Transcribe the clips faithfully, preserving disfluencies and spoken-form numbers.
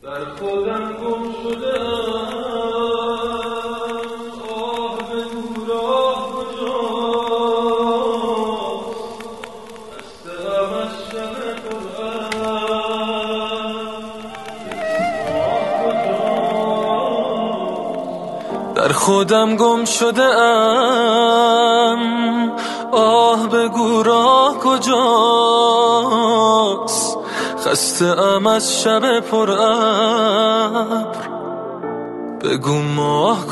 در خودم گم شده آه بگو راه کجاست خسته‌ام از شب قرآن. در خودم گم شده ام آه بگو راه کجاست خسته ام از شب پر ابر بگو ماه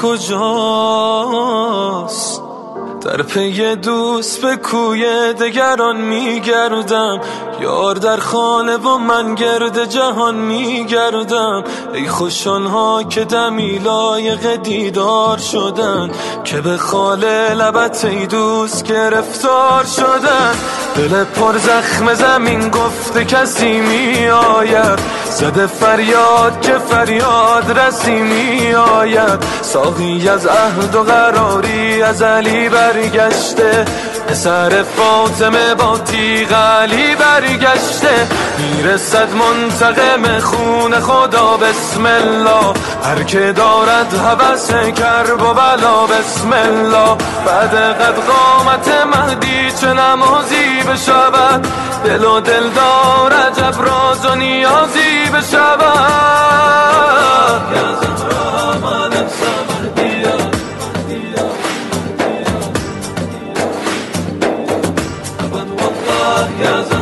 کجاست. در پی دوست به کوی دگران میگردم یار در خانه و من گرد جهان میگردم. ای خوش آنها که دمی لایق دیدار شدن که به خال لبت ای دوست گرفتار شدن. دل پر زخم زمین گفته کسی می آید زده فریاد که فریاد رسی می آید. ساقی از عهد و قراری از علی برگشته پسر فاطمه با تیغ علی برگشته. میرسد منتقم خون خدا بسم الله هر که دارد هوس کرب و بلا بسم الله. بعد قد قامت مهدی چه نمازی بشود دل و دل دار عجب راز و نیازی بشود. یا زهرا مادر صبر بیا ابد والله یا